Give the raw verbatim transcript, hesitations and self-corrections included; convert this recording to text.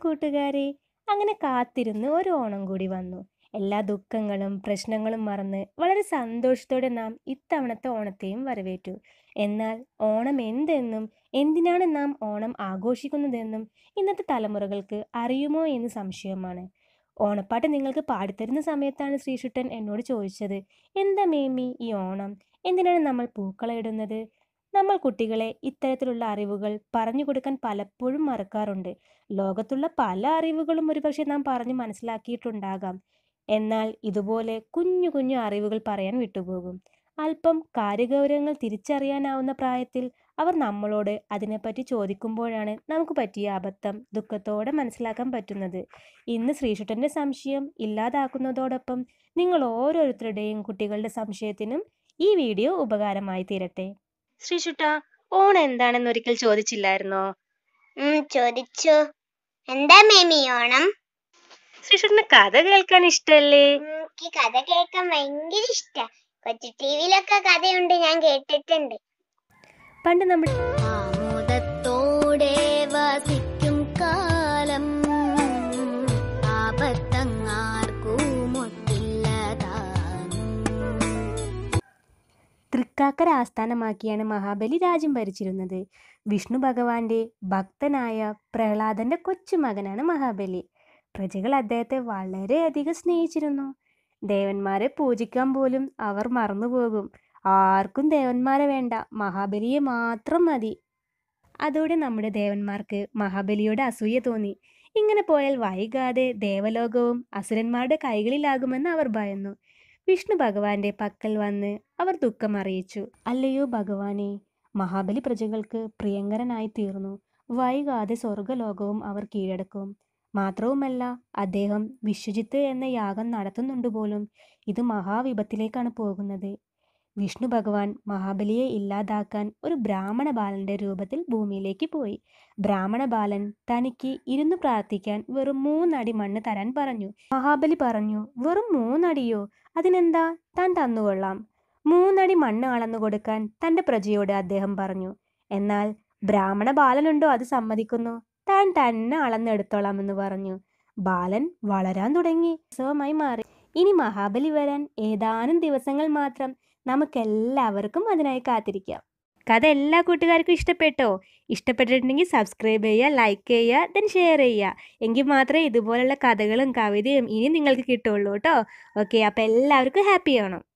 കൂട്ടുകാരെ. അങ്ങനെ കാത്തിരുന്ന് ഒരു ഓണം കൂടി വന്നു. എല്ലാ ദുഃഖങ്ങളും പ്രശ്നങ്ങളും മറന്ന് വളരെ സന്തോഷത്തോടെ നാം ഇത്തവണത്തെ ഓണത്തെയും വരവേറ്റു. എന്നാൽ ഓണം എന്തെന്നും എന്തിനാണ് നാം ഓണം ആഘോഷിക്കുന്നതെന്നും ഇന്നത്തെ തലമുറകൾക്ക് അറിയുമോ എന്ന് സംശയമാണ്. ഓണപ്പാട്ട് നിങ്ങൾക്ക് പാടിത്തരുന്ന സമയത്താണ് ശ്രീശുട്ടൻ എന്നോട് ചോദിച്ചത്, എന്താ മേമി ഈ ഓണം, എന്തിനാണ് നമ്മൾ പൂക്കളയിടുന്നത്? നമ്മൾ കുട്ടികളെ ഇത്തരത്തിലുള്ള അറിവുകൾ പറഞ്ഞു കൊടുക്കാൻ പലപ്പോഴും മറക്കാറുണ്ട്. ലോകത്തുള്ള പല അറിവുകളും ഒരുപക്ഷെ നാം പറഞ്ഞു മനസ്സിലാക്കിയിട്ടുണ്ടാകാം. എന്നാൽ ഇതുപോലെ കുഞ്ഞു കുഞ്ഞു അറിവുകൾ പറയാൻ വിട്ടുപോകും. അല്പം കാര്യഗൗരവങ്ങൾ തിരിച്ചറിയാനാവുന്ന പ്രായത്തിൽ അവർ നമ്മളോട് അതിനെപ്പറ്റി ചോദിക്കുമ്പോഴാണ് നമുക്ക് പറ്റിയ അബദ്ധം ദുഃഖത്തോടെ മനസ്സിലാക്കാൻ പറ്റുന്നത്. ഇന്ന് ശ്രീശുട്ടൻ്റെ സംശയം ഇല്ലാതാക്കുന്നതോടൊപ്പം നിങ്ങൾ ഓരോരുത്തരുടെയും കുട്ടികളുടെ സംശയത്തിനും ഈ വീഡിയോ ഉപകാരമായി തീരട്ടെ. ശ്രീശുട്ട, ഓണം എന്താണെന്ന് ഒരിക്കൽ ചോദിച്ചില്ലായിരുന്നോ? ചോദിച്ചു. എന്താ മേമി ഓണം? ശ്രീശുട്ടന് കഥ കേൾക്കാൻ ഇഷ്ടല്ലേ? എനിക്ക് കഥ കേൾക്കാൻ ഭയങ്കര ഇഷ്ടാ. കൊച്ചു ടിവിയിലൊക്കെ കഥയുണ്ട്, ഞാൻ കേട്ടിട്ടുണ്ട്. പണ്ട് നമ്മൾ ആമോദത്തോടെ വസിക്കും കാലം തൃക്കാക്കര ആസ്ഥാനമാക്കിയാണ് മഹാബലി രാജ്യം ഭരിച്ചിരുന്നത്. വിഷ്ണു ഭഗവാന്റെ ഭക്തനായ പ്രഹ്ലാദന്റെ കൊച്ചുമകനാണ് മഹാബലി. പ്രജകൾ അദ്ദേഹത്തെ വളരെയധികം സ്നേഹിച്ചിരുന്നു. ദേവന്മാരെ പൂജിക്കാൻ പോലും അവർ മറന്നുപോകും. ആർക്കും ദേവന്മാരെ വേണ്ട, മഹാബലിയെ മാത്രം മതി. അതോടെ നമ്മുടെ ദേവന്മാർക്ക് മഹാബലിയോട് അസൂയ തോന്നി. ഇങ്ങനെ പോയാൽ വൈകാതെ ദേവലോകവും അസുരന്മാരുടെ കൈകളിലാകുമെന്ന് അവർ ഭയന്നു. വിഷ്ണു ഭഗവാന്റെ പക്കൽ വന്ന് അവർ ദുഃഖം അറിയിച്ചു. അല്ലയോ ഭഗവാനെ, മഹാബലി പ്രജകൾക്ക് പ്രിയങ്കരനായി തീർന്നു. വൈകാതെ സ്വർഗലോകവും അവർ കീഴടക്കും. മാത്രവുമല്ല, അദ്ദേഹം വിശ്വജിത്ത് എന്ന യാഗം നടത്തുന്നുണ്ട് പോലും. ഇത് മഹാവിപത്തിലേക്കാണ് പോകുന്നത്. വിഷ്ണു ഭഗവാൻ മഹാബലിയെ ഇല്ലാതാക്കാൻ ഒരു ബ്രാഹ്മണ ബാലന്റെ രൂപത്തിൽ ഭൂമിയിലേക്ക് പോയി. ബ്രാഹ്മണ ബാലൻ തനിക്ക് ഇരുന്ന് പ്രാർത്ഥിക്കാൻ വെറും മൂന്നടി മണ്ണ് തരാൻ പറഞ്ഞു. മഹാബലി പറഞ്ഞു, വെറും മൂന്നടിയോ? അതിനെന്താ, താൻ തന്നുകൊള്ളാം. മൂന്നടി മണ്ണ് അളന്നു കൊടുക്കാൻ തൻ്റെ പ്രജയോട് അദ്ദേഹം പറഞ്ഞു. എന്നാൽ ബ്രാഹ്മണ ബാലനുണ്ടോ അത് സമ്മതിക്കുന്നു? താൻ തന്നെ അളന്നെടുത്തോളാമെന്ന് പറഞ്ഞു. ബാലൻ വളരാൻ തുടങ്ങി, ഉത്സവമായി മാറി. ഇനി മഹാബലി വരാൻ ഏതാനും ദിവസങ്ങൾ മാത്രം. നമുക്കെല്ലാവർക്കും അതിനായി കാത്തിരിക്കാം. കഥ എല്ലാ കൂട്ടുകാർക്കും ഇഷ്ടപ്പെട്ടോ? ഇഷ്ടപ്പെട്ടിട്ടുണ്ടെങ്കിൽ സബ്സ്ക്രൈബ് ചെയ്യുക, ലൈക്ക് ചെയ്യുക, ദെൻ ഷെയർ ചെയ്യുക. എങ്കിൽ മാത്രമേ ഇതുപോലുള്ള കഥകളും കവിതയും ഇനി നിങ്ങൾക്ക് കിട്ടുള്ളൂ കേട്ടോ. ഓക്കെ, അപ്പോൾ എല്ലാവർക്കും ഹാപ്പി ആവണം.